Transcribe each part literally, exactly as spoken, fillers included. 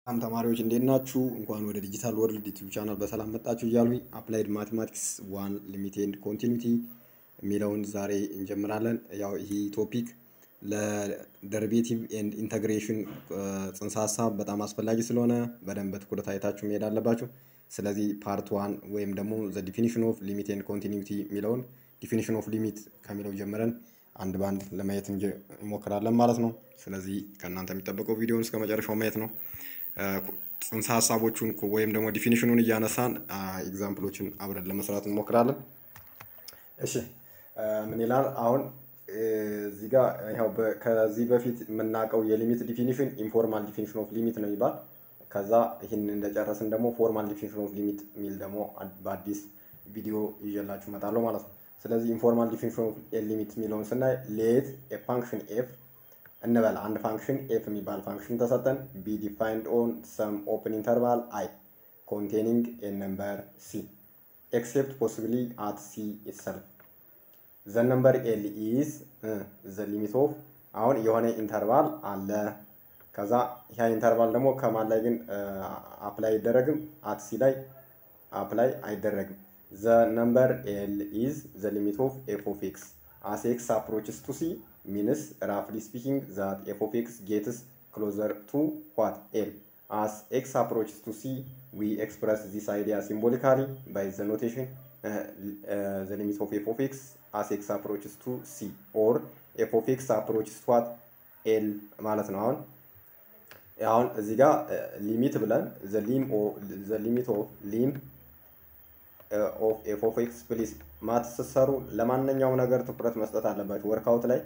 በጣም ተማሪዎች እንዴት ናችሁ? እንኳን ወደ ዲጂታል ወርልድ ዩቲዩብ ቻናል በሰላም መጣችሁ እያሉኝ አፕላይድ ማቴማቲክስ ዋን ሊሚት ኤንድ ኮንቲኒቲ የሚለውን ዛሬ እንጀምራለን። ያው ይህ ቶፒክ ለደሪቬቲቭ ኤንድ ኢንተግሬሽን ጽንሰ ሀሳብ በጣም አስፈላጊ ስለሆነ በደንብ በትኩረት አይታችሁ መሄድ አለባችሁ። ስለዚህ ፓርት ዋን ወይም ደግሞ ዘ ዲፊኒሽን ኦፍ ሊሚት ኤንድ ኮንቲኒቲ የሚለውን ዲፊኒሽን ኦፍ ሊሚት ከሚለው ጀምረን አንድ ባንድ ለማየት እንሞክራለን ማለት ነው። ስለዚህ ከእናንተ የሚጠበቀው ቪዲዮውን እስከ መጨረሻው ማየት ነው። ጽንሰ ሀሳቦቹን ወይም ደግሞ ዲፊኒሽኑን እያነሳን ኤግዛምፕሎችን አብረን ለመስራት እንሞክራለን። እሺ ምን ይላል አሁን እዚህ ጋር ያው ከዚህ በፊት የምናውቀው የሊሚት ዲፊኒሽን ኢንፎርማል ዲፊኒሽን ኦፍ ሊሚት ነው ይባል። ከዛ ይህን እንደጨረስን ደግሞ ፎርማል ዲፊኒሽን ኦፍ ሊሚት የሚል ደግሞ በአዲስ ቪዲዮ ይዤላችሁ እመጣለሁ ማለት ነው። ስለዚህ ኢንፎርማል ዲፊኒሽን ኦፍ ሊሚት የሚለውን ስናይ ሌት ኤ ፋንክሽን ኤፍ እንበል አንድ ፋንክሽን ኤፍ የሚባል ፋንክሽን ተሰጠን ቢ ዲፋይንድ ኦን ሰም ኦፕን ኢንተርቫል አይ ኮንቴኒንግ ኤ ነምበር ሲ ኤክሴፕት ፖሲብሊ አት ሲ ኢትሰልፍ ዘ ነምበር ኤል ኢዝ ዘ ሊሚት ኦፍ አሁን የሆነ ኢንተርቫል አለ። ከዛ ያ ኢንተርቫል ደግሞ ከማን ላይ ግን አፕላይ አይደረግም? አት ሲ ላይ አፕላይ አይደረግም። ዘ ነምበር ኤል ኢዝ ዘ ሊሚት ኦፍ ኤፍ ኦፍ ኤክስ as x approaches to c means roughly speaking that f of x gets closer to what L. As x approaches to c we express this idea symbolically by the notation uh, uh, the limit of f of x as x approaches to c or f of x approaches to what L ማለት ነው። አሁን አሁን እዚህ ጋር ሊሚት ብለን the lim or the limit of lim ኦፍ ኤፍ ኦፍ ኤክስ ፕሊዝ ማት ስትሰሩ ለማንኛውም ነገር ትኩረት መስጠት አለባችሁ። ወርክአውት ላይ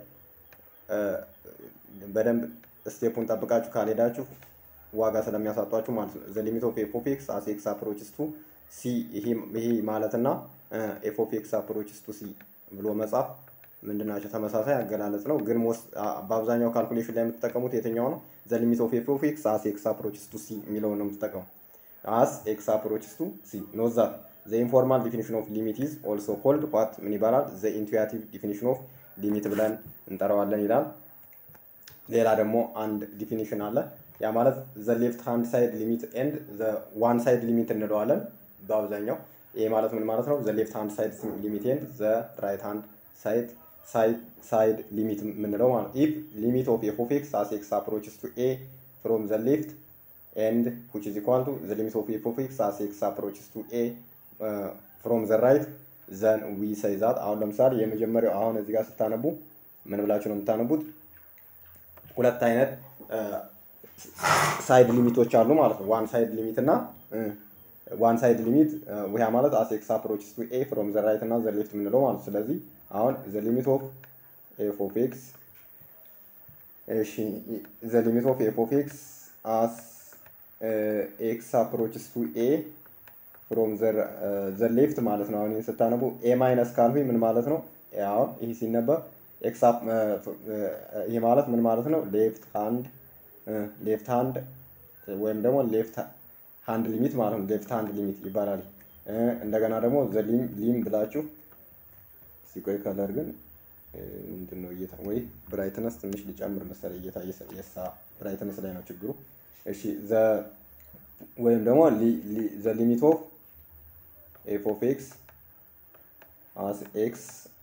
በደንብ ስቴፑን ጠብቃችሁ ካልሄዳችሁ ዋጋ ስለሚያሳጧችሁ ማለት ነው። ዘ ሊሚት ኦፍ ኤፍ ኦፍ ኤክስ አስ ኤክስ አፕሮችስ ቱ ሲ ይሄ ማለትና ኤፍ ኦፍ ኤክስ አፕሮችስ ቱ ሲ ብሎ መጻፍ ምንድናቸው? ተመሳሳይ አገላለጽ ነው፣ ግን ሞስት በአብዛኛው ካልኩሌሽን ላይ የምትጠቀሙት የትኛው ነው? ዘ ሊሚት ኦፍ ኤፍ ኦፍ ኤክስ አስ ኤክስ አፕሮችስ ቱ ሲ የሚለውን ነው የምትጠቀሙት። አስ ኤክስ አፕሮችስ ቱ ሲ ኖት ዛት the informal definition of limit is also called what ምን ይባላል? the intuitive definition of limit ብለን እንጠራዋለን ይላል። ሌላ ደግሞ አንድ ዲፊኒሽን አለ። ያ ማለት the left hand side limit and the one side limit እንለዋለን በአብዛኛው። ይሄ ማለት ምን ማለት ነው? the left hand side limit and the right hand side side side limit የምንለው ማለት if limit of f of x as x approaches to a from the left and which is equal to the limit of f of x as x approaches to a ፍሮም ዘ ራይት ዘን ዊ ሴይ ዛት አሁን ለምሳሌ የመጀመሪያው አሁን እዚህ ጋር ስታነቡ ምን ብላችሁ ነው የምታነቡት? ሁለት አይነት ሳይድ ሊሚቶች አሉ ማለት ነው። ዋን ሳይድ ሊሚት እና ዋን ሳይድ ሊሚት ያ ማለት አስ ኤክስ አፕሮችስ ቱ ኤ ፍሮም ዘ ራይት እና ዘ ሌፍት የምንለው ማለት ነው። ስለዚህ አሁን ዘ ሊሚት ኦፍ ኤፍ ኦፍ ኤክስ እሺ ዘ ሊሚት ኦፍ ኤፍ ኦፍ ኤክስ አስ ኤክስ አፕሮችስ ቱ ኤ ፍሮም ዘ ሌፍት ማለት ነው። አሁን ይሄን ስታነቡ ኤ ማይነስ ካልኩኝ ምን ማለት ነው? አሁን ይሄ ሲነበብ ኤክስ አፕ ይሄ ማለት ምን ማለት ነው? ሌፍት ሃንድ ሌፍት ሃንድ ወይም ደግሞ ሌፍት ሃንድ ሊሚት ማለት ነው። ሌፍት ሃንድ ሊሚት ይባላል። እንደገና ደግሞ ዘ ሊም ሊም ብላችሁ ሲቆይ ከለር ግን ምንድነው እየታ ወይ ብራይትነስ ትንሽ ሊጨምር መሰለኝ እየታየ የሳ ብራይትነስ ላይ ነው ችግሩ። እሺ ዘ ወይም ደግሞ ዘ ሊሚት ኦፍ ኤፍ ኦፍ ኤክስ አስ ኤክስ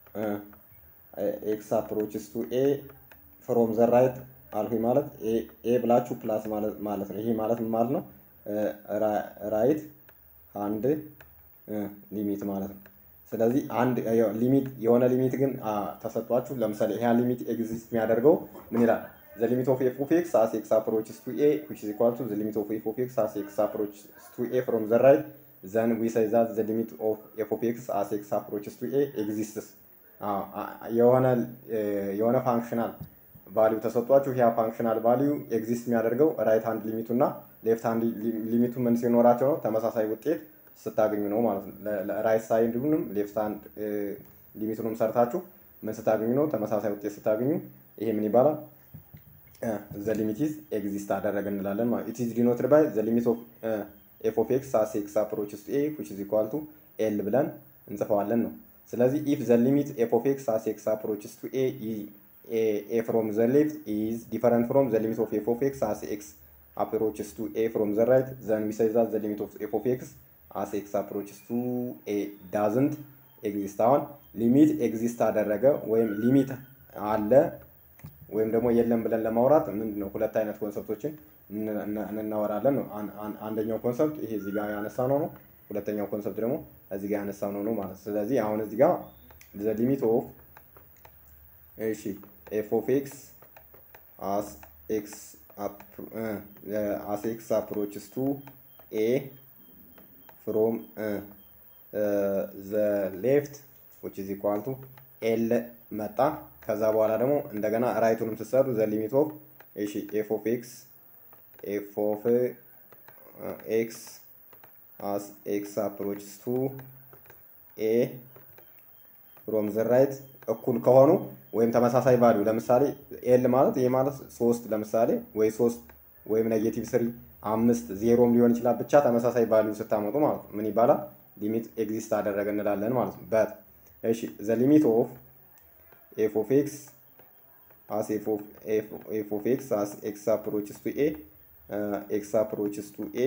ኤክስ አፕሮችስ ቱ ኤ ፍሮም ዘ ራይት አልኩኝ ማለት ኤ ብላችሁ ፕላስ ማለት ማለት ነው። ይሄ ማለት ምን ማለት ነው? ራይት ሃንድ ሊሚት ማለት ነው። ስለዚህ አንድ ሊሚት የሆነ ሊሚት ግን ተሰጥቷችሁ ለምሳሌ ይሄ ሊሚት ኤግዚስት የሚያደርገው ምን ይላል? the limit of f of x as x approaches to a which is equal to the limit of f of x as x approaches to a from the right then we say that the limit of f of x as x approaches to a exists የሆነ የሆነ ፋንክሽናል ቫልዩ ተሰጥቷችሁ ያ ፋንክሽናል ቫልዩ ኤግዚስት የሚያደርገው ራይት ሃንድ ሊሚቱ እና ሌፍት ሃንድ ሊሚቱ ምን ሲኖራቸው ነው? ተመሳሳይ ውጤት ስታገኙ ነው ማለት ነው። ራይት ሳይዱንም ሌፍት ሃንድ ሊሚቱንም ሰርታችሁ ምን ስታገኙ ነው? ተመሳሳይ ውጤት ስታገኙ ይሄ ምን ይባላል? the limit is exist አደረገ እንላለን ማለት it is denoted by the limit of uh, f of x as x approaches to a which is equal to L ብለን እንጽፈዋለን ነው። ስለዚህ if the limit f of x as x approaches to a a, a from the left is different from the limit of f of x as x approaches to a from the right, then we say that the limit of f of x as x approaches to a doesn't exist። አሁን ሊሚት ኤግዚስት አደረገ ወይም ሊሚት አለ ወይም ደግሞ የለም ብለን ለማውራት ምንድነው ሁለት አይነት ኮንሰፕቶችን እናወራለን ነው። አንደኛው ኮንሰፕት ይሄ እዚህ ጋር ያነሳነው ነው። ሁለተኛው ኮንሰፕት ደግሞ እዚህ ጋር ያነሳነው ነው ማለት። ስለዚህ አሁን እዚህ ጋር the limit of እሺ f of x as x up uh, as x approaches to a from uh, uh, the left which is equal to l መጣ። ከዛ በኋላ ደግሞ እንደገና ራይቱንም ተሰሩ the limit of እሺ f of x f of uh, x as x approaches to a from the right እኩል ከሆኑ ወይም ተመሳሳይ ቫልዩ ለምሳሌ l ማለት ይሄ ማለት ሶስት ለምሳሌ ወይ ሶስት ወይም ኔጌቲቭ ስሪ አምስት ዜሮም ሊሆን ይችላል ብቻ ተመሳሳይ ቫልዩ ስታመጡ ማለት ምን ይባላል ሊሚት ኤግዚስት አደረገ እንላለን ማለት ነው። በት እሺ the limit of f of x as f of f, f of x as x approaches to a uh, x approaches to a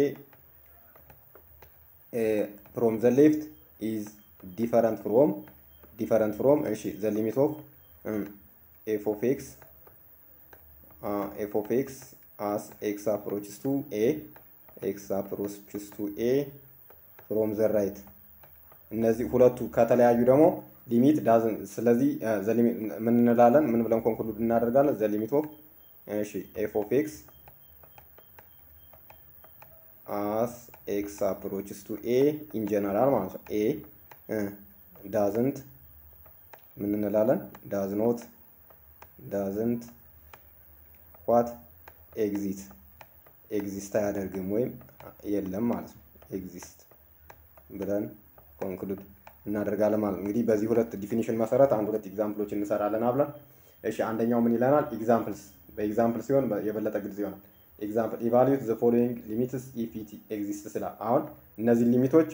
uh, from the left is different from different from እሺ the limit of um, f of x uh, f of x as x approaches to a x approaches to a from the right እነዚህ ሁለቱ ከተለያዩ ደግሞ ሊሚት ዳዝን ስለዚህ the limit ምን እንላለን ምን ብለን ኮንክሉድ እናደርጋለን the limit of እሺ f of x as x approaches to a in general ማለት ነው a uh, doesn't ምን እንላለን does not doesn't what exist exist አያደርግም ወይም የለም ማለት ነው exist ብለን ኮንክሉድ እናደርጋለን ማለት ነው። እንግዲህ በዚህ ሁለት ዲፊኒሽን መሰረት አንድ ሁለት ኤግዛምፕሎች እንሰራለን አብረን። እሺ አንደኛው ምን ይለናል ኤግዛምፕልስ በኤግዛምፕል ሲሆን የበለጠ ግልጽ ይሆናል። ኤግዛምፕል ኢቫሉዌት ዘ ፎሎዊንግ ሊሚትስ ኢፍ ኢት ኤግዚስትስ ይላል። አሁን እነዚህ ሊሚቶች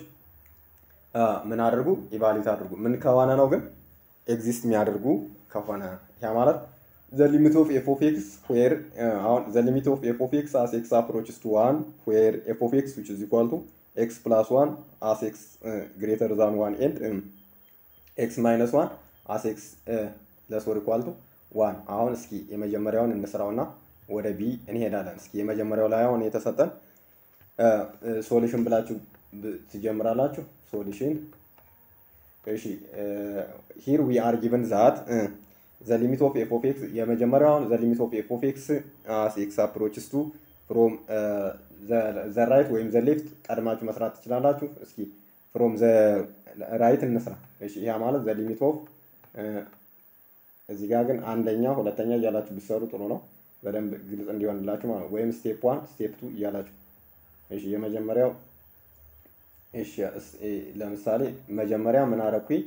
ምን አድርጉ ኢቫሉዌት አድርጉ ምን ከሆነ ነው ግን ኤግዚስት የሚያደርጉ ከሆነ ያ ማለት the limit of f of x where uh, the limit of f of x as x approaches to one where f of x which is equal to x plus one as x uh, greater than one and um, x minus one as x uh, less or equal to one። አሁን እስኪ የመጀመሪያውን እንስራውና ወደ ቢ እንሄዳለን። እስኪ የመጀመሪያው ላይ አሁን የተሰጠን ሶሉሽን ብላችሁ ትጀምራላችሁ። ሶሉሽን እሺ here we are given that uh, the limit of f of x የመጀመሪያውን the limit of f of x as x approaches to from uh, the the right ወይም the left ቀድማችሁ መስራት ትችላላችሁ። እስኪ from the right እንስራ። እሺ ያ ማለት the limit of uh, እዚህ ጋር ግን አንደኛ ሁለተኛ እያላችሁ ቢሰሩ ጥሩ ነው በደንብ ግልጽ እንዲሆንላችሁ ማለት ነው። ወይም ስቴፕ ዋን ስቴፕ ቱ እያላችሁ እሺ የመጀመሪያው እሺ ለምሳሌ መጀመሪያ ምን አረኩኝ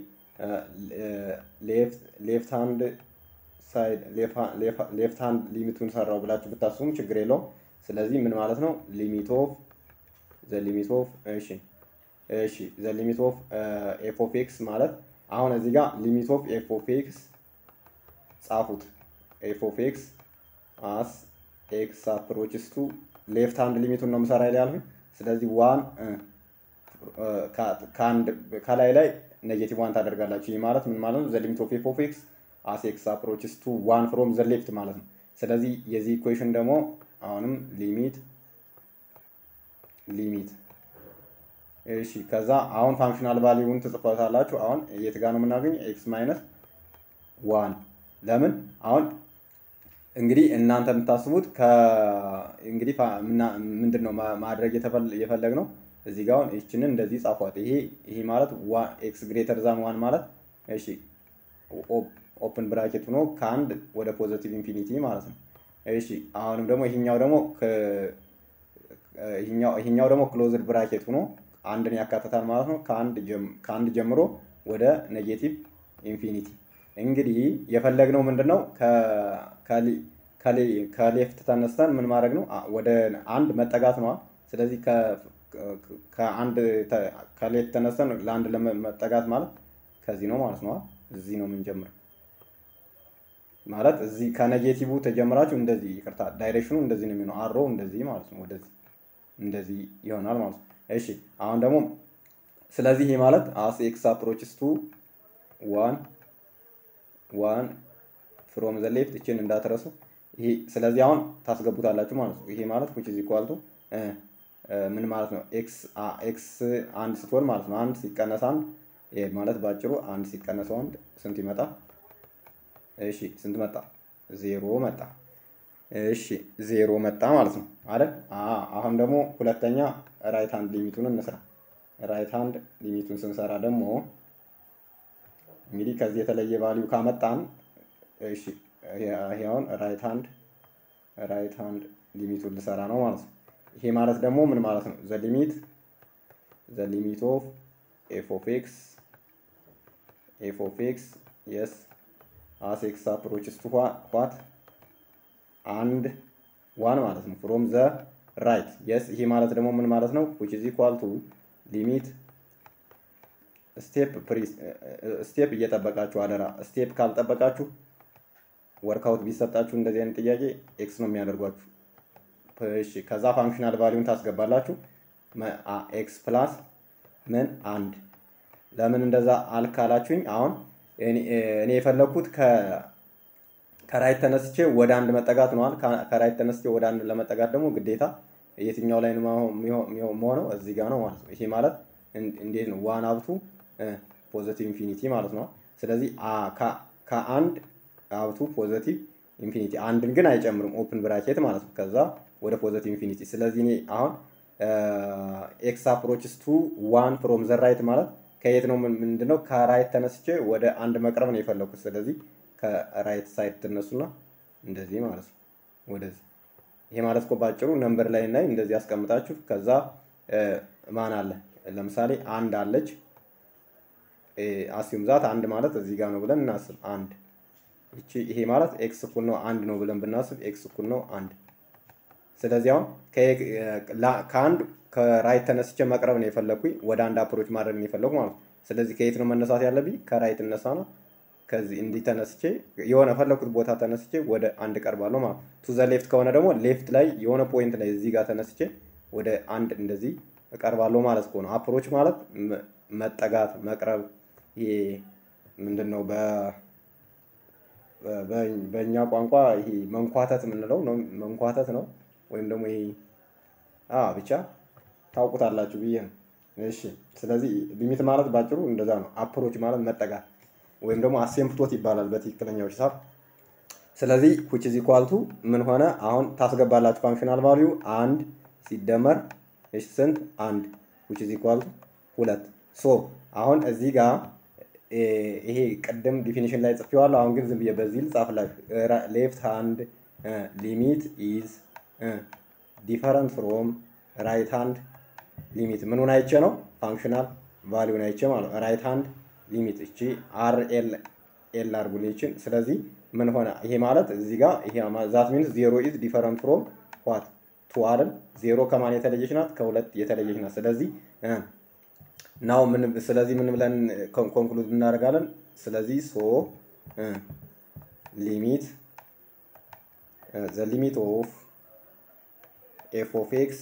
ሌፍት ሌፍት ሃንድ ሳይድ ሌፍት ሃንድ ሊሚቱን ሰራው ብላችሁ ብታስቡም ችግር የለውም። ስለዚህ ምን ማለት ነው ሊሚት ኦፍ ዘ ሊሚት ኦፍ እሺ እሺ ዘ ሊሚት ኦፍ ኤፍ ኦፍ ኤክስ ማለት አሁን እዚህ ጋር ሊሚት ኦፍ ኤፍ ኦፍ ኤክስ ጻፉት ኤፍ ኦፍ ኤክስ አስ ኤክስ አፕሮችስ ቱ ሌፍት ሃንድ ሊሚቱን ነው መሰራ ይላል። ስለዚህ ዋን ከአንድ ከላይ ላይ ኔጌቲቭ ዋን ታደርጋላችሁ። ይህ ማለት ምን ማለት ነው ዘ ሊሚት ኦፍ ኤፍ ኦፍ ኤክስ አስ ኤክስ አፕሮችስ ቱ ዋን ፍሮም ዘ ሌፍት ማለት ነው። ስለዚህ የዚህ ኢኩዌሽን ደግሞ አሁንም ሊሚት ሊሚት እሺ ከዛ አሁን ፋንክሽናል ቫልዩውን ትጽፋላችሁ። አሁን የት ጋር ነው የምናገኘው ኤክስ ማይነስ ዋን ለምን አሁን እንግዲህ እናንተ የምታስቡት ከ እንግዲህ ምንድነው ማድረግ የፈለግነው እዚህ ጋር አሁን እቺንን እንደዚህ ጻፏት። ይሄ ይሄ ማለት x ግሬተር ዛን ዋን ማለት እሺ ኦፕን ብራኬት ሆኖ ከአንድ ወደ ፖዚቲቭ ኢንፊኒቲ ማለት ነው። እሺ አሁንም ደግሞ ይሄኛው ደግሞ ይሄኛው ይሄኛው ደግሞ ክሎዝድ ብራኬት ሆኖ አንድን ያካትታል ማለት ነው። ከአንድ ከአንድ ጀምሮ ወደ ኔጌቲቭ ኢንፊኒቲ። እንግዲህ የፈለግነው ምንድነው ከ ከሌፍት ተነስተን ምን ማድረግ ነው ወደ አንድ መጠጋት ነው። ስለዚህ ከ ከአንድ ከሌፍት ተነስተን ለአንድ ለመጠጋት ማለት ከዚህ ነው ማለት ነው። እዚህ ነው የምንጀምረው። ማለት እዚህ ከኔጌቲቭ ተጀምራችሁ እንደዚህ ይቅርታ ዳይሬክሽኑ እንደዚህ ነው የሚሆነው አሮ እንደዚህ ማለት ነው ወደዚህ እንደዚህ ይሆናል ማለት ነው። እሺ አሁን ደግሞ ስለዚህ ይሄ ማለት as x approaches to one one from the left እቺን እንዳትረሱ። ይሄ ስለዚህ አሁን ታስገቡታላችሁ ማለት ነው። ይሄ ማለት which is equal to ምን ማለት ነው? x x አንድ ስትሆን ማለት ነው። አንድ ሲቀነስ አንድ ይሄ ማለት ባጭሩ አንድ ሲቀነስ አንድ ስንት ይመጣ? እሺ ስንት መጣ? ዜሮ መጣ። እሺ ዜሮ መጣ ማለት ነው አይደል? አሁን ደግሞ ሁለተኛ ራይት ሃንድ ሊሚቱን እንስራ። ራይት ሃንድ ሊሚቱን ስንሰራ ደግሞ እንግዲህ ከዚህ የተለየ ቫልዩ ካመጣን እሺ ይሄ አሁን ራይት ሃንድ ራይት ሃንድ ሊሚቱን ልሰራ ነው ማለት ነው። ይሄ ማለት ደግሞ ምን ማለት ነው? ዘ ሊሚት ዘ ሊሚት ኦፍ ኤፍ ኦፍ ኤክስ ኤፍ ኦፍ ኤክስ yes as x approaches to what and one ማለት ነው from the right yes ይሄ ማለት ደግሞ ምን ማለት ነው? which is equal to limit ስቴፕ ስቴፕ እየጠበቃችሁ አደራ። ስቴፕ ካልጠበቃችሁ ወርክአውት ቢሰጣችሁ እንደዚህ አይነት ጥያቄ ኤክስ ነው የሚያደርጓችሁ። እሺ ከዛ ፋንክሽናል ቫልዩን ታስገባላችሁ ኤክስ ፕላስ ምን አንድ። ለምን እንደዛ አልካላችሁኝ? አሁን እኔ የፈለኩት ከ ከራይት ተነስቼ ወደ አንድ መጠጋት ነው። ከራይት ተነስቼ ወደ አንድ ለመጠጋት ደግሞ ግዴታ የትኛው ላይ ነው የሚሆነው? እዚህ ጋር ነው ማለት ነው። ይሄ ማለት እንዴት ነው? ዋን አብቱ ፖዚቲቭ ኢንፊኒቲ ማለት ነው። ስለዚህ ከአንድ አብቱ ፖዚቲቭ ኢንፊኒቲ አንድን ግን አይጨምርም ኦፕን ብራኬት ማለት ነው። ከዛ ወደ ፖዚቲቭ ኢንፊኒቲ። ስለዚህ እኔ አሁን ኤክስ አፕሮችስ ቱ ዋን ፍሮም ዘ ራይት ማለት ከየት ነው? ምንድነው? ከራይት ተነስቼ ወደ አንድ መቅረብ ነው የፈለኩት። ስለዚህ ከራይት ሳይድ ተነሱና እንደዚህ ማለት ነው ወደዚህ። ይሄ ማለት እኮ ባጭሩ ነምበር ላይ ላይ እንደዚህ አስቀምጣችሁ ከዛ ማን አለ? ለምሳሌ አንድ አለች አሲዩም ዛት አንድ ማለት እዚህ ጋር ነው ብለን እናስብ። አንድ እቺ ይሄ ማለት ኤክስ እኩል ነው አንድ ነው ብለን ብናስብ ኤክስ እኩል ነው አንድ። ስለዚህ አሁን ከአንድ ከራይት ተነስቼ መቅረብ ነው የፈለኩኝ ወደ አንድ አፕሮች ማድረግ ነው የፈለኩ ማለት ነው። ስለዚህ ከየት ነው መነሳት ያለብኝ? ከራይት እነሳና ከዚህ እንዲህ ተነስቼ የሆነ ፈለኩት ቦታ ተነስቼ ወደ አንድ ቀርባለሁ ማለት ነው። ቱ ዘ ሌፍት ከሆነ ደግሞ ሌፍት ላይ የሆነ ፖይንት ላይ እዚህ ጋር ተነስቼ ወደ አንድ እንደዚህ እቀርባለሁ ማለት ነው። አፕሮች ማለት መጠጋት መቅረብ። ይሄ ምንድነው? በ በእኛ ቋንቋ ይሄ መንኳተት የምንለው ነው። መንኳተት ነው ወይም ደግሞ ይሄ አ ብቻ ታውቁታላችሁ ብዬ ነው። እሺ ስለዚህ ሊሚት ማለት ባጭሩ እንደዛ ነው። አፕሮች ማለት መጠጋት ወይም ደግሞ አሴምፕቶት ይባላል በትክክለኛው ሂሳብ። ስለዚህ which is equal to ምን ሆነ? አሁን ታስገባላችሁ ፋንክሽናል ቫልዩ አንድ ሲደመር እሺ ስንት? አንድ which is equal to ሁለት። ሶ አሁን እዚህ ጋር ይሄ ቀደም ዲፊኒሽን ላይ ጽፌዋለሁ። አሁን ግን ዝም ብዬ በዚህ ልጻፍላችሁ። ሌፍት ሃንድ ሊሚት ኢዝ ዲፈረንት ፍሮም ራይት ሃንድ ሊሚት። ምኑን አይቼ ነው? ፋንክሽናል ቫልዩን አይቼ ማለት ነው። ራይት ሃንድ ሊሚት እቺ አር ኤል ኤል አርጉሌሽን። ስለዚህ ምን ሆነ? ይሄ ማለት እዚህ ጋር ይሄ ዛት ሚንስ ዜሮ ኢዝ ዲፈረንት ፍሮም ዋት ቱ አይደል? ዜሮ ከማን የተለየች ናት? ከሁለት የተለየች ናት። ስለዚህ ናው ምን ስለዚህ ምን ብለን ኮንክሉድ እናደርጋለን? ስለዚህ ሶ ሊሚት ዘ ሊሚት ኦፍ ኤፍ ኦፍ ኤክስ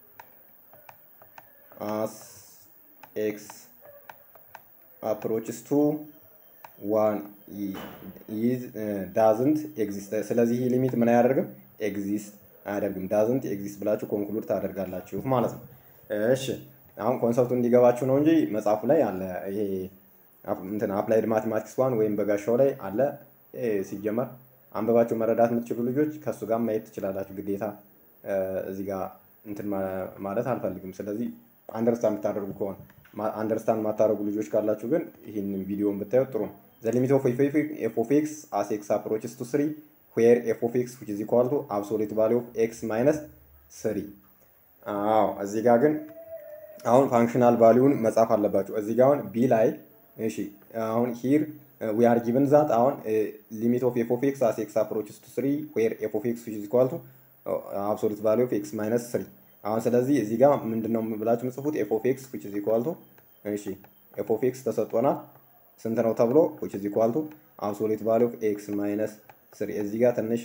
as x approaches to one is uh, doesn't exist። ስለዚህ ይሄ ሊሚት ምን አያደርግም? ኤግዚስት አያደርግም። doesn't exist ብላችሁ ኮንክሉድ ታደርጋላችሁ ማለት ነው። እሺ አሁን ኮንሰፕቱ እንዲገባችሁ ነው እንጂ መጽሐፉ ላይ አለ። ይሄ እንትን አፕላይድ ማቴማቲክስ ዋን ወይም በጋሻው ላይ አለ። ሲጀመር አንበባችሁ መረዳት የምትችሉ ልጆች ከሱ ጋር ማየት ትችላላችሁ። ግዴታ እዚህ ጋር እንትን ማለት አልፈልግም። ስለዚህ አንደርስታንድ የምታደርጉ ከሆነ አንደርስታንድ የማታደርጉ ልጆች ካላችሁ ግን ይህንን ቪዲዮን ብታዩት ጥሩ ነው። ዘ ሊሚት ኦፍ ኤፍ ኦፍ ኤክስ አስ ኤክስ አፕሮችስ ቱ ስሪ ዌር ኤፍ ኦፍ ኤክስ which is equal to absolute value of x minus ስሪ። አዎ እዚህ ጋር ግን አሁን ፋንክሽናል ቫልዩን መጻፍ አለባችሁ። እዚህ ጋር አሁን ቢ ላይ እሺ አሁን ሂር we are given that አሁን ሊሚት ኦፍ ኤፍ ኦፍ ኤክስ አስ ኤክስ አፕሮችስ ቱ ስሪ ዌር ኤፍ ኦፍ ኤክስ which is equal to absolute value of x minus ስሪ። አሁን ስለዚህ እዚህ ጋር ምንድነው ብላችሁ ምጽፉት? ኤፍ ኦፍ ኤክስ which is equal to እሺ ኤፍ ኦፍ ኤክስ ተሰጥቶናል ስንት ነው ተብሎ which is equal to absolute value of x minus ስሪ። እዚህ ጋር ትንሽ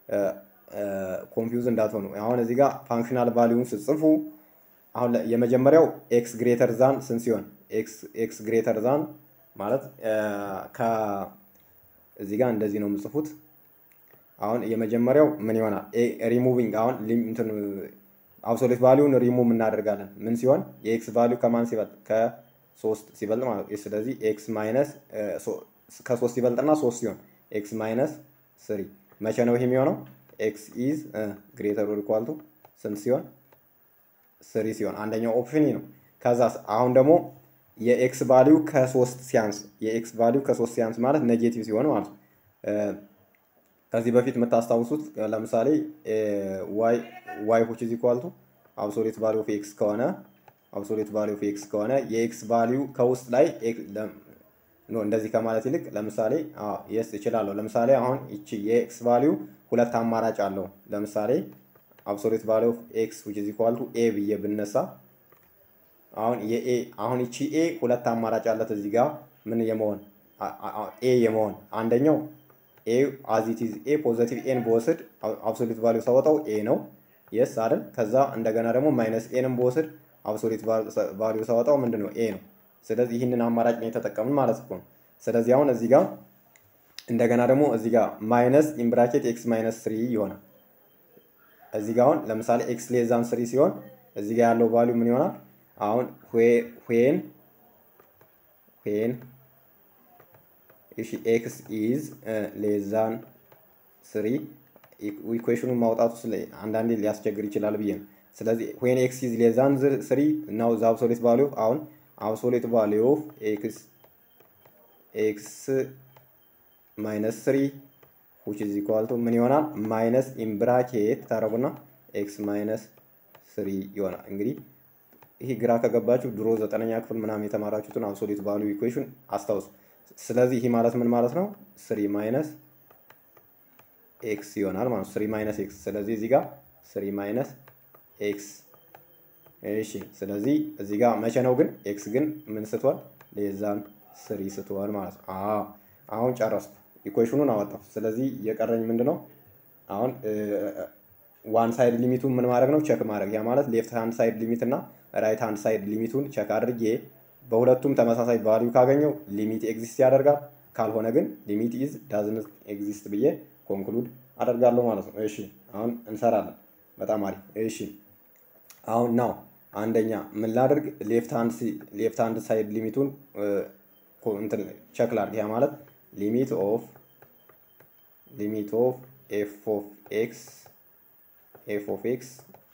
ኮንፊውዝ እንዳትሆኑ። አሁን እዚህ ጋር ፋንክሽናል ቫሊዩን ስጽፉ አሁን የመጀመሪያው ኤክስ ግሬተር ዛን ስንት ሲሆን ኤክስ ኤክስ ግሬተር ዛን ማለት ከ እዚህ ጋር እንደዚህ ነው የምጽፉት። አሁን የመጀመሪያው ምን ይሆናል? ሪሙቪንግ አሁን እንትን አብሶሉት ቫሊዩን ሪሙቭ እናደርጋለን። ምን ሲሆን የኤክስ ቫሊዩ ከማን ሲበልጥ? ከሶስት ሲበልጥ ማለት ነው። ስለዚህ ኤክስ ማይነስ ከሶስት ሲበልጥና ሶስት ሲሆን ኤክስ ማይነስ ስሪ። መቼ ነው ይሄ የሚሆነው? ኤክስ ኢዝ ግሬተር ኦር ኢኳል ቱ ስንት ሲሆን? ስሪ ሲሆን አንደኛው ኦፕሽን ነው። ከዛ አሁን ደግሞ የኤክስ ቫሊዩ ከሶስት ሲያንስ የኤክስ ቫሊዩ ከሶስት ሲያንስ ማለት ኔጌቲቭ ሲሆን ማለት ነው። ከዚህ በፊት የምታስታውሱት ለምሳሌ ዋይ ዋይ which is equal to absolute value of x ከሆነ absolute value of x ከሆነ የኤክስ ቫሊዩ ከውስጥ ላይ ኖ እንደዚህ ከማለት ይልቅ ለምሳሌ አዎ yes እችላለሁ። ለምሳሌ አሁን እቺ የኤክስ ቫሊዩ ሁለት አማራጭ አለው። ለምሳሌ absolute value of x which is equal to a ብዬ ብነሳ አሁን የኤ አሁን እቺ ኤ ሁለት አማራጭ አላት እዚህ ጋር ምን የመሆን ኤ የመሆን አንደኛው ኤ as it is ኤ ፖዚቲቭ ኤን በወስድ absolute value ሳወጣው ኤ ነው yes አይደል? ከዛ እንደገና ደግሞ ማይነስ ኤንም በወስድ absolute value ሳወጣው ምንድነው ኤ ነው። ስለዚህ ይህንን አማራጭ ነው የተጠቀምን ማለት ነው። ስለዚህ አሁን እዚህ ጋር እንደገና ደግሞ እዚህ ጋር ማይነስ ኢን ብራኬት ኤክስ ማይነስ ስሪ ይሆናል። እዚህ ጋር አሁን ለምሳሌ ኤክስ ሌስ ዛን ስሪ ሲሆን እዚህ ጋር ያለው ቫልዩ ምን ይሆናል? አሁን ዌን ዌን እሺ ኤክስ ኢዝ ሌስ ዛን ስሪ ኢኩዌሽኑን ማውጣቱ ስለ አንዳንዴ ሊያስቸግር ይችላል ብዬ ነው። ስለዚህ ዌን ኤክስ ኢዝ ሌስ ዛን ስሪ ናው ዘ አብሶሉት ቫልዩ አሁን absolute value of x x minus ስሪ which is equal to ምን ይሆናል? minus in bracket ታረጉና x minus ስሪ ይሆናል። እንግዲህ ይሄ ግራ ከገባችሁ ድሮ ዘጠነኛ ክፍል ምናምን የተማራችሁትን absolute value equation አስታውሱ። ስለዚህ ይሄ ማለት ምን ማለት ነው? ስሪ minus x ይሆናል ማለት ስሪ minus x። ስለዚህ እዚህ ጋር ስሪ minus x እሺ ስለዚህ እዚህ ጋር መቼ ነው ግን ኤክስ ግን ምን ስትሆን ሌዛን ስሪ ስትሆን ማለት ነው። አዎ አሁን ጨረስኩ፣ ኢኩዌሽኑን አወጣሁ። ስለዚህ የቀረኝ ምንድነው? አሁን ዋን ሳይድ ሊሚቱን ምን ማድረግ ነው? ቼክ ማድረግ። ያ ማለት ሌፍት ሃንድ ሳይድ ሊሚት እና ራይት ሃንድ ሳይድ ሊሚቱን ቼክ አድርጌ በሁለቱም ተመሳሳይ ቫልዩ ካገኘው ሊሚት ኤግዚስት ያደርጋል፣ ካልሆነ ግን ሊሚት ኢዝ ዳዝንት ኤግዚስት ብዬ ኮንክሉድ አደርጋለሁ ማለት ነው። እሺ አሁን እንሰራለን። በጣም አሪፍ። እሺ አሁን ናው አንደኛ ምን ላድርግ? ሌፍት ሃንድ ሌፍት ሃንድ ሳይድ ሊሚቱን እንትን ቼክ ላድርግ። ያ ማለት ሊሚት ኦፍ ሊሚት ኦፍ ኤፍ ኦፍ ኤክስ ኤፍ ኦፍ ኤክስ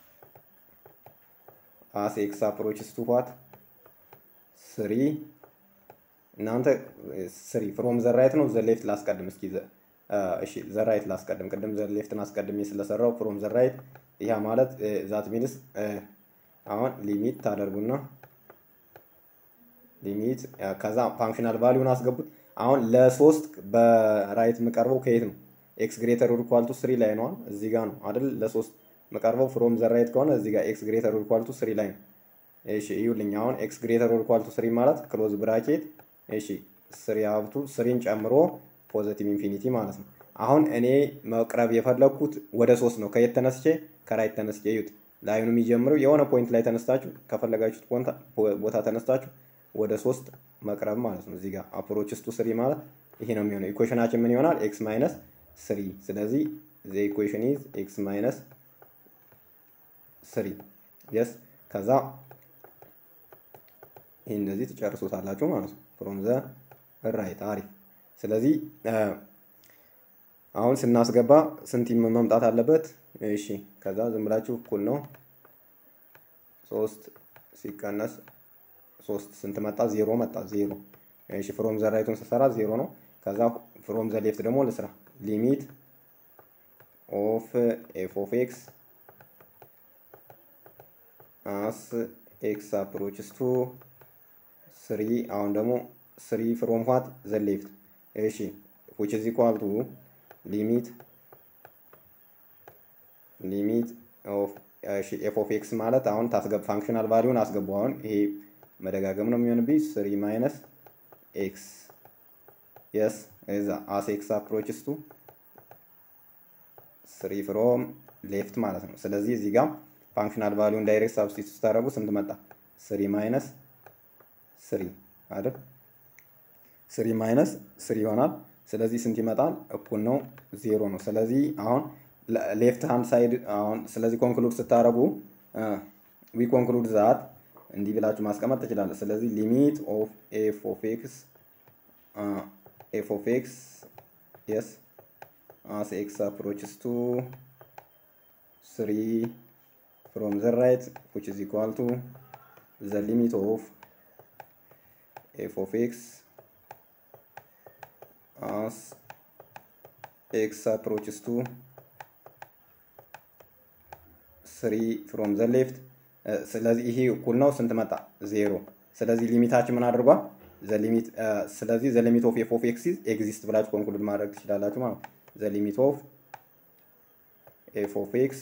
አስ ኤክስ አፕሮችስ ቱ ዋት ስሪ። እናንተ ስሪ ፍሮም ዘ ራይት ነው ዘ ሌፍት ላስቀድም እስኪ። እሺ ዘ ራይት ላስቀድም። ቅድም ዘ ሌፍትን አስቀድሜ ስለሰራው ፍሮም ዘ ራይት ያ ማለት ዛት ሚንስ አሁን ሊሚት ታደርጉና ሊሚት ከዛ ፋንክሽናል ቫልዩን አስገቡት። አሁን ለሶስት በራይት መቀርበው ከየት ነው? ኤክስ ግሬተር ኦር ኢኳል ቱ ስሪ ላይ ነው እዚህ ጋር ነው አይደል? ለሶስት መቀርበው ፍሮም ዘ ራይት ከሆነ እዚህ ጋር ኤክስ ግሬተር ኦር ኢኳል ቱ ስሪ ላይ ነው። እሺ ይኸውልኝ አሁን ኤክስ ግሬተር ኦር ኢኳል ቱ ስሪ ማለት ክሎዝ ብራኬት እሺ ስሪ አብቱ ስሪን ጨምሮ ፖዚቲቭ ኢንፊኒቲ ማለት ነው። አሁን እኔ መቅረብ የፈለኩት ወደ ሶስት ነው። ከየት ተነስቼ? ከራይት ተነስቼ። እዩት ላይኑ የሚጀምረው የሆነ ፖይንት ላይ ተነስታችሁ ከፈለጋችሁት ቦታ ተነስታችሁ ወደ ሶስት መቅረብ ማለት ነው። እዚህ ጋር አፕሮችስ ቱ ስሪ ማለት ይሄ ነው የሚሆነው። ኢኩዌሽናችን ምን ይሆናል? ኤክስ ማይነስ ስሪ። ስለዚህ ዘ ኢኩዌሽን ኢዝ ኤክስ ማይነስ ስሪ የስ። ከዛ ይሄ እንደዚህ ትጨርሱታላችሁ ማለት ነው ፍሮም ዘ ራይት። አሪፍ። ስለዚህ አሁን ስናስገባ ስንት መምጣት አለበት? እሺ ከዛ ዝም ብላችሁ እኩል ነው ሶስት ሲቀነስ ሶስት ስንት መጣ? ዜሮ መጣ። ዜሮ። እሺ ፍሮም ዘ ራይቱን ስሰራ ዜሮ ነው። ከዛ ፍሮም ዘ ሌፍት ደግሞ ልስራ። ሊሚት ኦፍ ኤፍ ኦፍ ኤክስ አስ ኤክስ አፕሮችስ ቱ ስሪ። አሁን ደግሞ ስሪ ፍሮም ዋት? ዘ ሌፍት። እሺ which is equal to ሊሚት ሊሚት ኦፍ እሺ ኤፍ ኦፍ ኤክስ ማለት አሁን ታስገብ ፋንክሽናል ቫልዩን አስገቡ። አሁን ይሄ መደጋገም ነው የሚሆንብኝ። ስሪ ማይነስ ኤክስ የስ እዛ አስ ኤክስ አፕሮችስ ቱ ስሪ ፍሮም ሌፍት ማለት ነው። ስለዚህ እዚህ ጋር ፋንክሽናል ቫሊዩን ዳይሬክት ሳብስቲቱት ስታደርጉ ስንት መጣ? ስሪ ማይነስ ስሪ አይደል? ስሪ ማይነስ ስሪ ይሆናል። ስለዚህ ስንት ይመጣል? እኩል ነው ዜሮ ነው። ስለዚህ አሁን ሌፍት ሃንድ ሳይድ አሁን ስለዚህ ኮንክሉድ ስታደርጉ ዊ ኮንክሉድ ዛት እንዲህ ብላችሁ ማስቀመጥ ትችላለህ። ስለዚህ ሊሚት ኦፍ ኤፍ ኦፍ ኤክስ ኤፍ ኦፍ ኤክስ የስ as x approaches to three from the right, which is equal to the limit of f of x as x approaches to three from the left. ስለዚህ ይሄ እኩል ነው ስንት መጣ? ዜሮ። ስለዚህ ሊሚታችን ምን አድርጓል? ዘ ሊሚት ስለዚህ ዘ ሊሚት ኦፍ ኤፍ ኦፍ ኤክስ ኤግዚስት ብላችሁ ኮንክሉድ ማድረግ ትችላላችሁ ማለት ነው። the limit of f of x